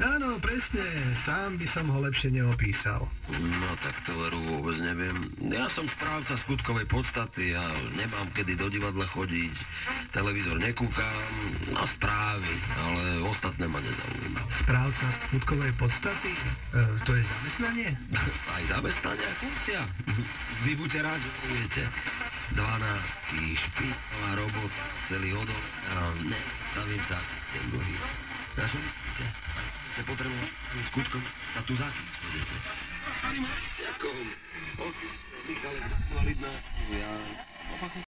Áno, presne, sám by som ho lepšie neopísal. No tak to veru vôbec neviem. Ja som správca skutkovej podstaty a nemám kedy do divadla chodiť, televízor nekúkam, na správy, ale ostatné ma nezaujíma. Správca skutkovej podstaty? To je zamestnanie? Aj zamestnanie a funkcia. Vy buďte rád, že poviete. 12. špínová robota, celý odol a nestavím sa ten druhý. Našumíte? Ste potrebovať skutkom a tu zákyn budete. Ďakujem. Michal, Lidná, ja...